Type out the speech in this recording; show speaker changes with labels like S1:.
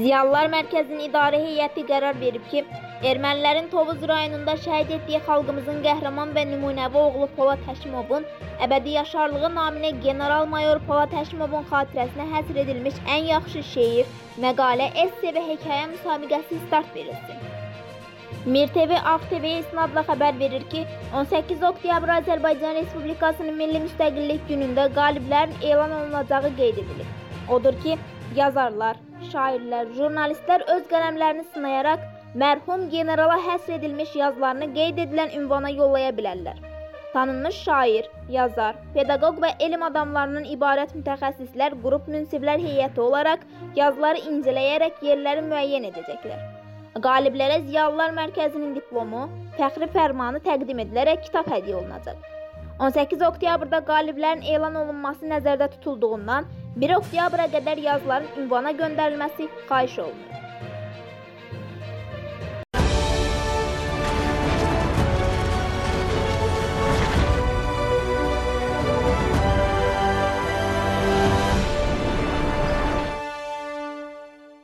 S1: Ziyalılar Mərkəzinin İdarə Heyəti qərar verib ki, ermənilərin Tovuz rayonunda şəhid etdiyi xalqımızın qəhrəman və nümunəvi oğlu Polad Həşimovun əbədi yaşarlığı naminə General-Mayor Polad Həşimovun xatirəsinə həsr edilmiş ən yaxşı şeir, məqalə, esse və hekayə müsabiqəsi start verilsin. Mir TV AXTV isnadla xəbər verir ki, 18 oktyabr Azərbaycan Respublikasının Milli Müstəqillik günündə qaliblərin elan olunacağı qeyd edilib. Odur ki, yazarlar, şairlər, jurnalistlər öz qələmlərini sınayaraq mərhum generala həsr edilmiş yazılarını qeyd edilən ünvana yollaya bilərlər. Tanınmış şair, yazar, pedaqoq və elm adamlarından ibarət mütəxəssislər qrup münsiflər heyəti olaraq yazıları inceləyərək yerləri müəyyən edəcəklər. Qaliblərə Ziyalılar Mərkəzinin diplomu, fəxri fərmanı təqdim edilərək kitab hədiyyə olunacaq. 18 oktyabrda qaliblərin elan olunması nəzərdə tutulduğundan 1 oktyabra qədər yazıların ünvana göndərilməsi xahiş olunur.